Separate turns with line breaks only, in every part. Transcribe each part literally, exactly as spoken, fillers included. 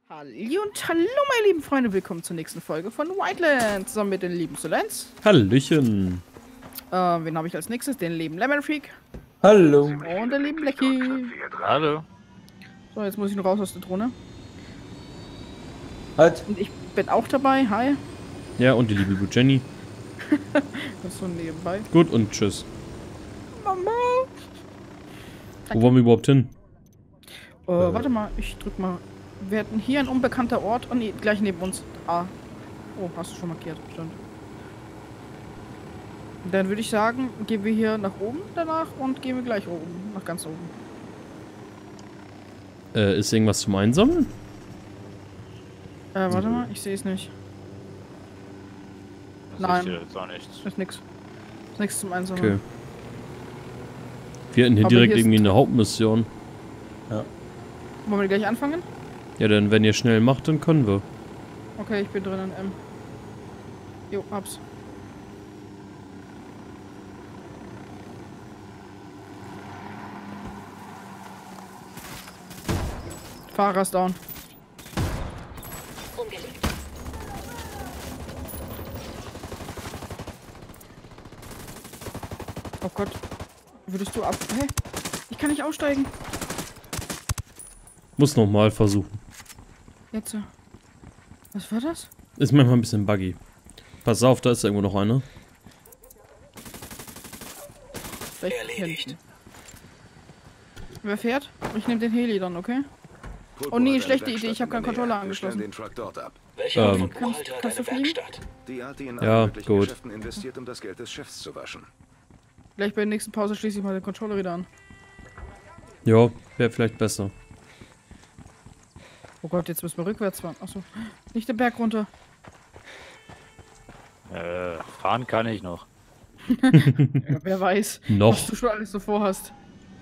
Halli und hallo meine lieben Freunde, willkommen zur nächsten Folge von Wildlands, zusammen mit den lieben Solenz.
Hallöchen.
Äh, wen habe ich als nächstes? Den lieben Lemon Freak.
Hallo.
Und den lieben Blackie.
Hallo.
So, jetzt muss ich noch raus aus der Drohne.
Halt.
Und ich bin auch dabei, hi.
Ja, und die liebe gute Jenny.
Das ist so nebenbei.
Gut und tschüss.
Mama.
Wo wollen wir überhaupt hin?
Äh, warte mal, ich drück mal. Wir hatten hier ein unbekannter Ort. Oh nee, gleich neben uns. Ah. Oh, hast du schon markiert, stimmt. Dann würde ich sagen, gehen wir hier nach oben danach und gehen wir gleich oben, nach ganz oben.
Äh, ist irgendwas zum Einsammeln?
Äh, warte mal, ich sehe es nicht.
Das
Nein.
Ist, jetzt auch nichts.
Ist nix. Ist nix zum Einsammeln.
Okay. Wir hätten hier
Aber
direkt
hier ist-
irgendwie eine Hauptmission.
Wollen wir gleich anfangen?
Ja, dann wenn ihr schnell macht, dann können wir.
Okay, ich bin drinnen. Ähm. Jo, hab's. Fahrer ist down.
Umgelegt.
Oh Gott. Würdest du ab... Hä? Ich kann nicht aussteigen.
Muss nochmal versuchen.
Jetzt. äh. Was war das?
Ist manchmal ein bisschen buggy. Pass auf, da ist irgendwo noch einer.
Vielleicht hinten. Wer fährt? Ich nehme den Heli dann, okay? Oh nee, schlechte Idee, ich habe keinen Controller angeschlossen.
Den Truck dort ab.
Welche Art
Ähm.
von Buchhalter hat
Kannst du
eine
fliegen?
Werkstatt?
Die hat die in
Ja,
allen möglichen
gut.
Geschäften investiert, um das Geld des Chefs zu waschen.
Gleich bei der nächsten Pause schließe ich mal den Controller wieder an.
Ja, wäre vielleicht besser.
Oh Gott, jetzt müssen wir rückwärts fahren. Achso. Nicht den Berg runter.
Äh, fahren kann ich noch.
Ja, wer weiß,
Noch.
was du schon alles so vorhast.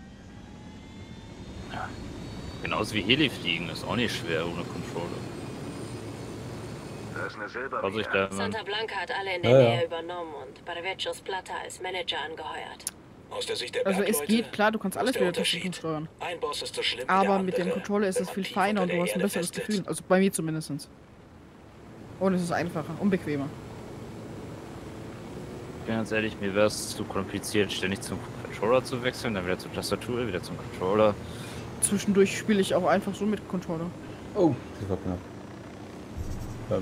Genauso wie Heli fliegen, ist auch nicht schwer ohne Controller.
Da ist eine Silber.
Was ich da immer...
Santa Blanca hat alle in der
Ja, ja.
Nähe übernommen und Barvechos Plata als Manager angeheuert.
Aus der Sicht der
Also es
Bergleute,
geht, klar, du kannst
was
alles
der
wieder tasten
Unterschied?
steuern.
Ein Boss ist so schlimm wie
Aber
der
mit dem
andere,
Controller ist
wenn
es
man
viel
tief
feiner und
unter
du
der
hast ein
Erde
besseres
festsitzt.
Gefühl. Also bei mir zumindest. Und es ist einfacher und bequemer.
Ich bin ganz ehrlich, mir wäre es zu kompliziert, ständig zum Controller zu wechseln, dann wieder zur Tastatur, wieder zum Controller.
Zwischendurch spiele ich auch einfach so mit Controller.
Oh, das war knapp. Ähm,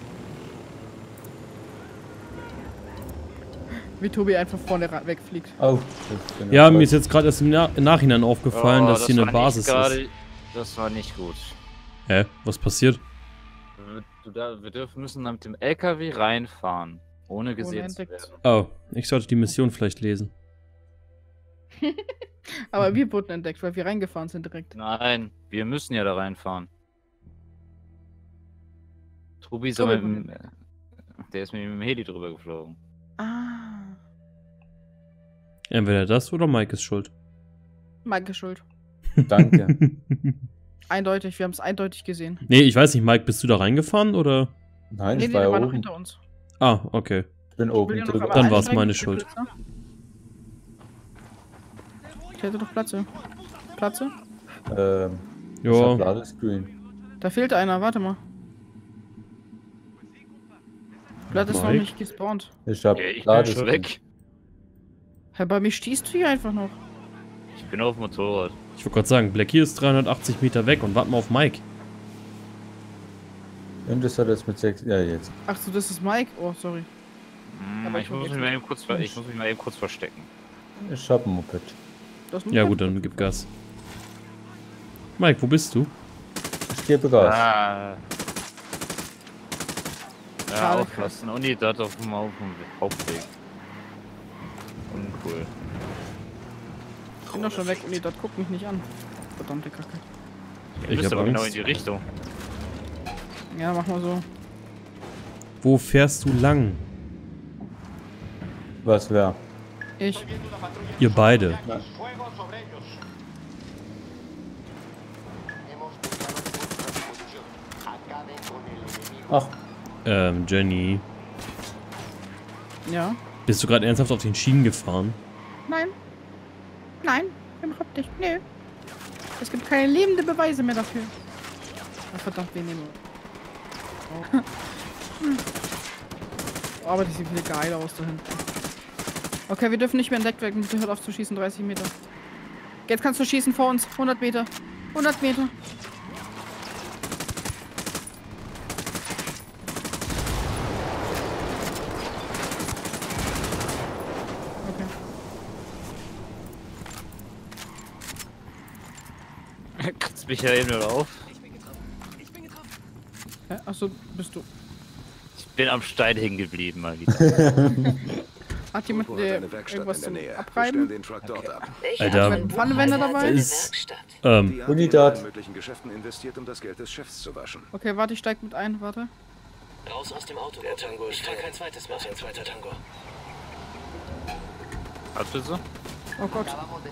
Wie Tobi einfach vorne ra- wegfliegt.
oh, das bin
Ja,
ich
mir ist jetzt gerade erst im, Na im Nachhinein aufgefallen,
Oh,
dass hier
war
eine
nicht
Basis
gerade-
ist.
Das war nicht gut.
Hä? Was passiert?
Du da, wir dürfen müssen dann mit dem L K W reinfahren, ohne gesehen zu
Unentdeckt.
werden.
Oh, ich sollte die Mission vielleicht lesen.
Aber wir wurden entdeckt, weil wir reingefahren sind direkt.
Nein, wir müssen ja da reinfahren. Tobi ist aber
Tobi
mit dem, der ist mit dem Heli drüber geflogen.
Ah.
Entweder das oder Mike ist schuld.
Mike ist schuld.
Danke.
Eindeutig, wir haben es eindeutig gesehen.
Nee, ich weiß nicht, Mike, bist du da reingefahren oder?
Nein,
Nee,
ich
nee,
war
der
ja
war noch
oben.
hinter uns.
Ah, okay.
Ich bin
Will
oben
ja noch
drüber.
einmal
Dann war's
einsteigen,
meine
der
Schuld.
Blitzer? Ich hätte doch Platze. Platze?
Ähm, ich hab
Ja,
Ladescreen.
Da fehlt einer, warte mal. Blatt ist noch
Mike?
nicht gespawnt.
Ich hab
Ja, ich bin
Ladescreen.
schon weg.
Hä, bei mir stehst du hier einfach noch.
Ich bin auf dem Motorrad.
ich wollte gerade sagen, Blackie ist dreihundertachtzig Meter weg und warte mal auf Mike.
Und das hat jetzt mit sechs. Ja, jetzt.
Ach so, das ist Mike. Oh, sorry.
Hm,
Aber
ich,
ich
muss
bin
mich
jetzt
mal eben kurz, ver- ich muss mich mal eben kurz verstecken.
Ich hab ein Moped.
Das
Ja gut, dann gib Gas. Mike, wo bist du?
Ich gebe Gas.
Ah. Ja,
Schade.
aufpassen. Und die dort auf dem, auf dem Hauptweg. Uncool.
Ich bin doch schon weg und die dort guckt mich nicht an. Verdammte Kacke.
Ihr
Ich
müsst
hab
aber genau in
Angst.
die Richtung.
Ja, mach mal so.
Wo fährst du lang?
Was wär?
Ich.
Ihr beide.
Ach,
Ähm, Jenny.
Ja.
Bist du gerade ernsthaft auf den Schienen gefahren?
Nein. Nein, überhaupt nicht. Nö. Es gibt keine lebenden Beweise mehr dafür. Oh, verdammt, wir nehmen. Oh. Aber die sieht viel geil aus da hinten. Okay, wir dürfen nicht mehr entdeckt werden. Bitte hört auf zu schießen, dreißig Meter. Jetzt kannst du schießen vor uns. hundert Meter. hundert Meter.
Kannst du mich ja eben nur auf?
Hä? Achso, bist du.
Ich bin am Stein hängen geblieben mal wieder.
Hat jemand
Volvo hat
äh,
eine Werkstatt
irgendwas
in der
zum
Nähe. Wir
Abreiben?
stellen den Truck dort ab.
Ich
Alter.
habe
Ein Pfannenwender dabei?
Ist-
Werkstatt.
Ähm,
Die haben in
Unidat.
allen möglichen Geschäften investiert, um das Geld des Chefs zu waschen.
Okay, warte, ich steig mit ein, warte.
Raus aus dem Auto. Der Tango ist kein, kein zweites Mal. Ein zweiter Tango.
Hast du so?
Oh Gott.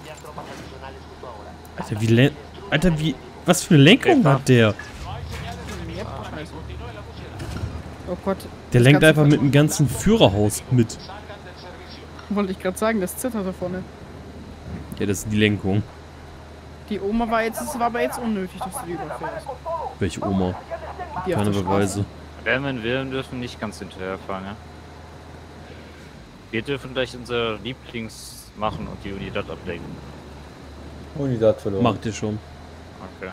Alter, wie len Alter, wie. Was für eine Lenkung
Okay,
hat der?
Yep, scheiße. Oh Gott.
Der
Das
lenkt
ganze
einfach mit
Ver-
dem ganzen Führerhaus mit.
Wollte ich gerade sagen, das zittert da vorne.
Ja, das ist die Lenkung.
Die Oma war jetzt, es war aber jetzt unnötig, dass du die überfährst.
Welche Oma?
Die auf
Keine
der
Beweise.
Wenn wir willen, dürfen nicht ganz hinterherfahren, ja? Wir dürfen gleich unser Lieblings machen und die Unidad ablenken.
Unidat verloren.
Macht ihr schon.
Okay.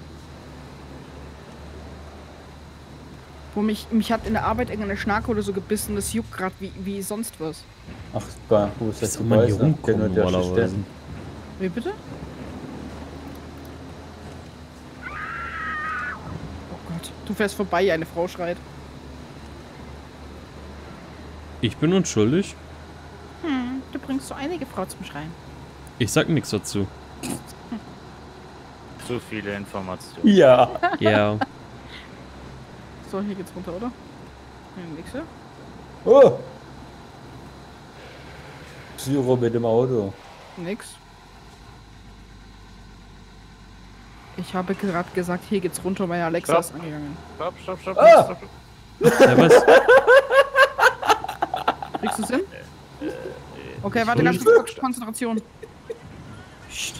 Wo mich, mich hat in der Arbeit irgendeine Schnarke oder so gebissen, das juckt gerade wie, wie sonst was.
Ach, da, wo ist
Wie
das
soll man hier
Beweis? Ich kenn nur
rumkommen
der
normalerweise?
Assistent.
Wie bitte? Oh Gott, du fährst vorbei, eine Frau schreit.
Ich bin unschuldig.
Hm, du bringst so einige Frau zum Schreien.
Ich sag nichts dazu.
Zu viele Informationen.
Ja.
Ja.
So, hier geht's runter, oder? Ja, nix, ja?
Oh! Psyro mit dem Auto.
Nix. Ich habe gerade gesagt, hier geht's runter, meine Alexa
Stopp.
ist angegangen.
Stopp, stopp, stopp,
Ah!
stopp, stopp.
Ja, was?
Kriegst du's hin? Okay, warte, ganz kurz, Konzentration. Psst.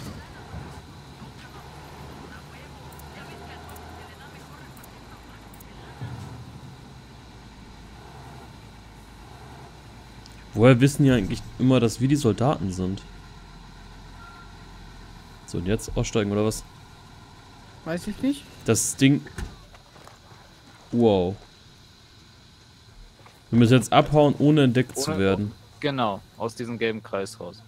Woher wissen die eigentlich immer, dass wir die Soldaten sind? So, und jetzt aussteigen, oder was?
Weiß ich nicht.
Das Ding... Wow. Wir müssen jetzt abhauen, ohne entdeckt zu
Ohne-
werden.
Genau, aus diesem gelben Kreis raus.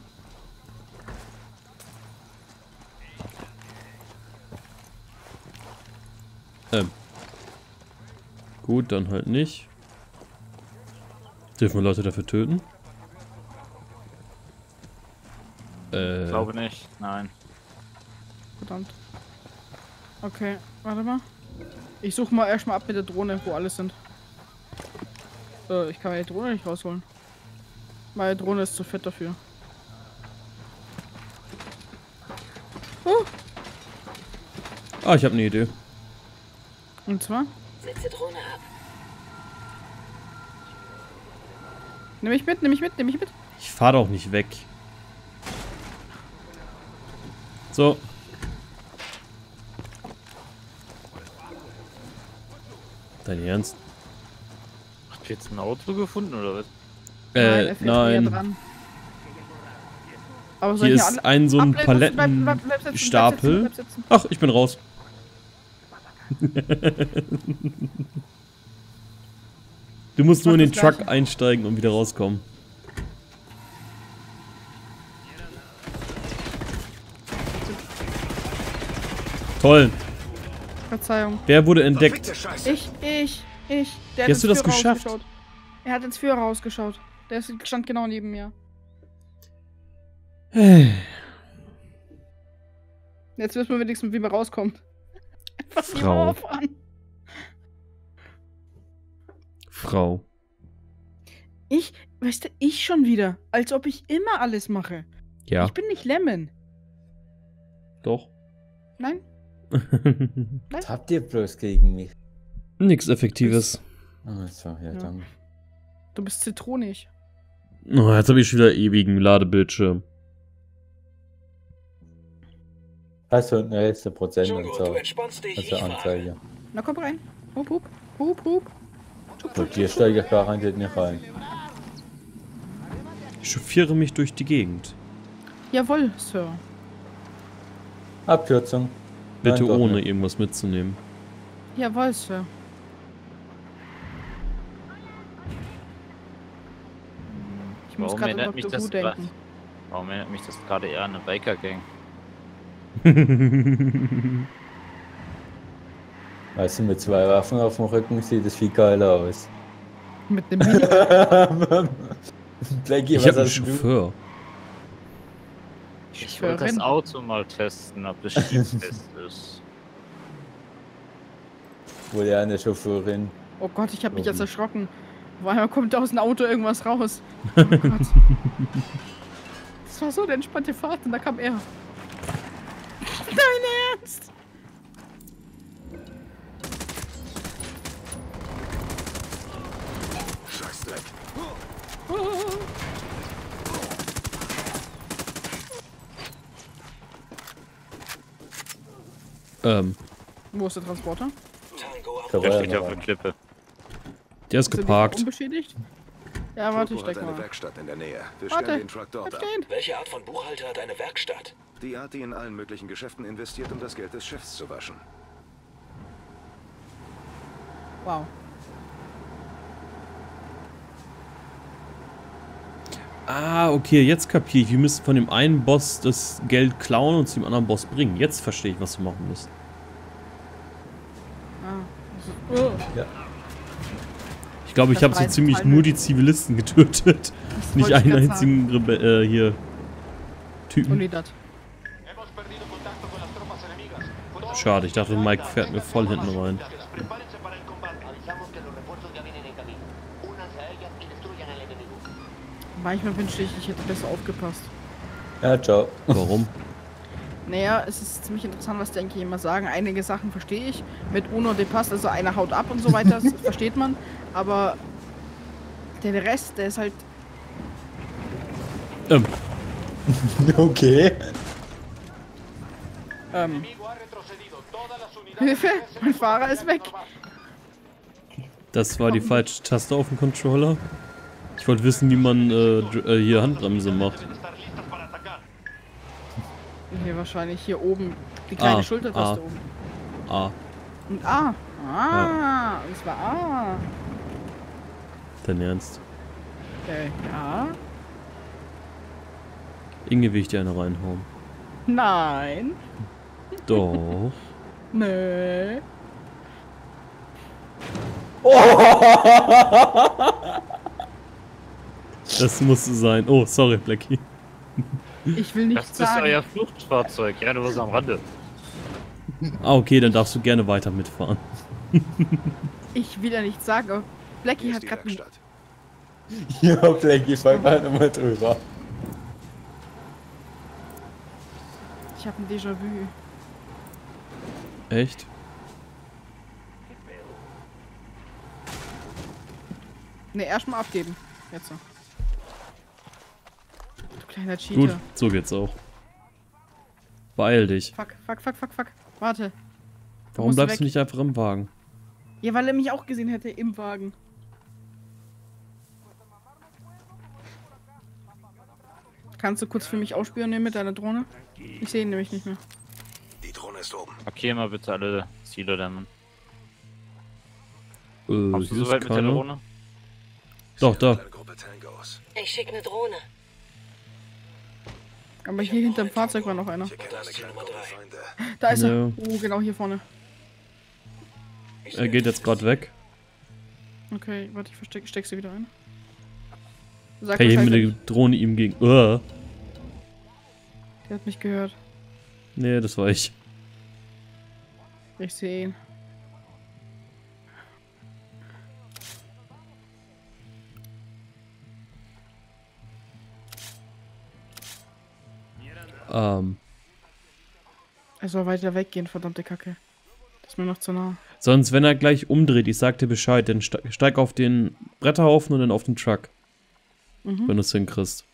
Ähm. Gut, dann halt nicht. Dürfen wir Leute dafür töten? Äh.
Ich glaube nicht, nein.
Verdammt. Okay, warte mal. Ich suche mal erstmal ab mit der Drohne, wo alles sind. Äh, ich kann meine Drohne nicht rausholen. Meine Drohne ist zu fett dafür. Uh,
Ah, ich habe eine Idee.
und zwar?
Setze Drohne ab.
Nimm mich mit, nimm mich mit, nimm mich mit.
Ich fahr doch nicht weg. So. Dein Ernst?
Habt ihr jetzt ein Auto gefunden oder was?
Äh,
er fährt näher
nein.
dran. Aber soll
Hier
ich
ist
alle-
ein so ein
Bleib- bleib- bleib- bleib- bleib sitzen, bleib sitzen,
Palettenstapel.
bleib sitzen.
Ach, ich bin raus. Du musst
Ich
nur in
mach
den
das
Truck
Gleiche.
einsteigen und wieder rauskommen. Toll.
Verzeihung.
Wer wurde entdeckt?
Verfickte Scheiße.
Ich, ich, ich. Der
Wie hast du das
ins Führer
geschafft?
rausgeschaut. Er hat ins Führer rausgeschaut. Der ist- stand genau neben mir. Jetzt wissen wir wenigstens, wie wir rauskommen. Einfach die
Frau.
Mauer fahren.
Frau.
Ich, weißt du, ich schon wieder. Als ob ich immer alles mache.
Ja,
Ich bin nicht Lemon.
doch.
Nein?
Was habt ihr bloß gegen mich?
Nix Effektives.
Ah, so, ja,
Ja.
danke.
Du bist zitronig.
Oh, jetzt habe ich schon wieder ewigen Ladebildschirm.
Hast du eine letzte Prozent und
Django,
so.
du entspannst dich,
Also
ich fahre.
Anzeige.
Na komm rein. Hup, hup, hup, hup.
Und hier steige ich garantiert nicht rein.
Ich chauffiere mich durch die Gegend.
Jawohl, Sir.
Abkürzung.
Bitte
Nein, doch
ohne
nicht.
irgendwas mitzunehmen.
Jawohl, Sir. Ich muss
Warum
gerade an
erinnert mich
Doktor
das
Who
grad-
denken.
Warum erinnert mich das gerade eher an eine Biker-Gang?
Weißt du, mit zwei Waffen auf dem Rücken sieht es viel geiler aus.
Mit dem Mini.
Blackie,
Ich
was
habe einen
hast du?
Chauffeur.
Ich wollte das
Schwörin.
Auto mal testen, ob das schiefest ist.
Wohl ja eine Chauffeurin.
Oh Gott, ich habe mich jetzt
Warum?
erschrocken. Auf einmal kommt aus dem Auto irgendwas raus. Oh Gott. Das war so eine entspannte Fahrt und da kam er. Dein Ernst?
Scheißdreck.
Oh.
Ähm,
Wo ist der Transporter?
Tango ab.
Da
Der
war
steht
ja
auf
noch
der
einer.
Klippe.
der ist
Sind die
geparkt.
unbeschädigt? Ja, warte, ich
Toto hat
steck
eine
mal.
Werkstatt in der Nähe. Wir
Warte,
stellen den Truck dort
bleib
ab.
stehen.
Welche Art von Buchhalter hat eine Werkstatt?
Die Art, die in allen möglichen Geschäften investiert, um das Geld des Chefs zu waschen.
Wow.
Ah, okay, jetzt kapiere ich. Wir müssen von dem einen Boss das Geld klauen und zu dem anderen Boss bringen. Jetzt verstehe ich, was wir machen müssen.
Ah. Das ist, oh.
Ich glaube, ich
Das
habe
war
so
jetzt
ziemlich
total
nur
nötig.
die Zivilisten getötet.
Das
Nicht
wollte ich
einen
grad
einzigen Rebe äh, hier Typen.
Unidad.
Schade, ich dachte, Mike fährt mir voll hinten rein.
Manchmal wünschte ich, ich hätte besser aufgepasst.
Ja, ciao.
Warum?
Naja, es ist ziemlich interessant, was die eigentlich immer sagen. Einige Sachen verstehe ich. Mit Uno de Pass, also einer haut ab und so weiter, das versteht man. Aber der Rest, der ist halt...
Ähm,
Okay.
Ähm... Hilfe! Mein Fahrer ist weg!
das war die falsche Taste auf dem Controller. Ich wollte wissen, wie man äh, dr- äh, hier Handbremse macht.
Hier wahrscheinlich hier oben. Die kleine
Ah,
Schultertaste
ah.
oben.
Ah,
Und A. Ah, und zwar A.
dein Ernst.
Okay, ja.
Irgendwie will ich dir eine reinhauen.
Nein.
Doch.
Nö.
Das musste sein. Oh, sorry, Blackie.
Ich will
Das
nichts
ist
sagen.
euer Fluchtfahrzeug. Ja, du warst am Rande.
Ah, okay, dann darfst du gerne weiter mitfahren.
Ich will ja nichts sagen, aber Blackie
Hier
hat
ist die
gerade...
Werkstatt.
Ja, Blackie, fall mal nochmal drüber.
Ich habe ein Déjà-vu.
Echt?
Ne, erstmal abgeben. Jetzt so. Du kleiner Cheater.
Gut, so geht's auch. Beeil dich.
Fuck, fuck, fuck, fuck, fuck. Warte.
Warum
musst
bleibst
weg.
du nicht einfach im Wagen?
Ja, weil er mich auch gesehen hätte im Wagen. Kannst du kurz für mich ausspionieren mit deiner Drohne? Ich sehe ihn nämlich nicht mehr.
Die Drohne ist oben.
Markier mal bitte alle Ziele dann.
Äh,
Kommst du
hier
soweit
ist
mit der
keiner.
Drohne?
Doch, da.
Eine Gruppe Tangos.
Ich schicke eine Drohne.
Aber hier hinterm Fahrzeug war noch einer.
Hier kommt eine kleine Gruppe Feinde.
Da ist er.
Ja.
Oh, genau hier vorne.
Er geht jetzt gerade weg.
Okay, warte, ich versteck, steck sie wieder ein. Sag
Hey, hier
Bescheid,
mit
wenn
der Drohne ihm gegen. Uh.
ich- Der hat mich gehört.
Nee, das war ich.
Ich sehe ihn.
Ähm.
Er soll weiter weggehen, verdammte Kacke. Das ist mir noch zu nah.
Sonst, wenn er gleich umdreht, ich sag dir Bescheid, dann ste steig auf den Bretterhaufen und dann auf den Truck.
Mhm.
Wenn du es hinkriegst.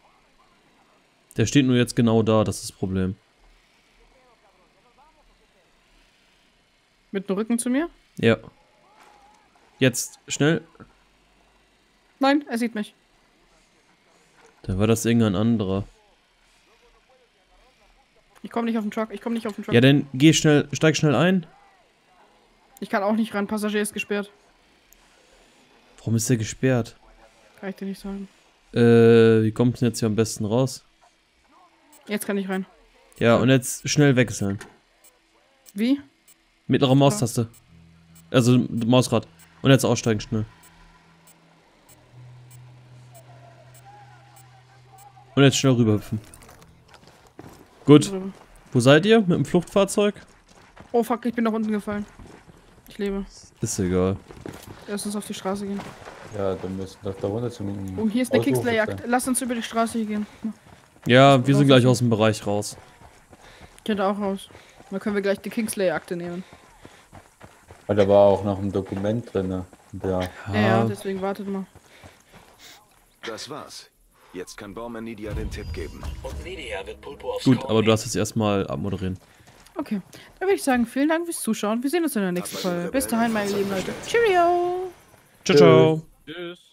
Der steht nur jetzt genau da, das ist das Problem.
Mit dem Rücken zu mir?
Ja. Jetzt, schnell.
Nein, er sieht mich.
Da war das irgendein anderer.
Ich komme nicht auf den Truck, ich komme nicht auf den Truck.
Ja, dann geh schnell, steig schnell ein.
Ich kann auch nicht rein, Passagier ist gesperrt.
Warum ist der gesperrt?
Kann ich dir nicht sagen.
Äh, wie kommt denn jetzt hier am besten raus?
Jetzt kann ich rein.
Ja, und jetzt schnell wechseln.
Wie?
Mittlere Maustaste. Also, Mausrad. Und jetzt aussteigen schnell. Und jetzt schnell rüberhüpfen. Gut. Wo seid ihr? Mit dem Fluchtfahrzeug?
Oh fuck, ich bin nach unten gefallen. Ich lebe.
Ist egal.
Lass uns auf die Straße gehen.
Ja, dann müssen wir da runter zum.
Oh, hier ist eine
Ausruf
Kingsley-Jagd.
sein.
Lass uns über die Straße hier gehen.
Ja, wir sind gleich aus dem Bereich raus.
Ich könnte auch raus. Dann können wir gleich die Kingsley-Akte nehmen.
Weil da war auch noch ein Dokument drin. Ja.
Ja, ja, deswegen wartet mal.
Das war's. Jetzt kann Baumann Nidia den Tipp geben.
Und Nidia wird Pulpo aufs
Gut,
Korn
aber du hast jetzt erstmal abmoderieren.
Okay, dann würde ich sagen, vielen Dank fürs Zuschauen. Wir sehen uns in der nächsten Folge. Bis dahin, meine lieben Leute. Cheerio!
Ciao, ciao.
Tschüss.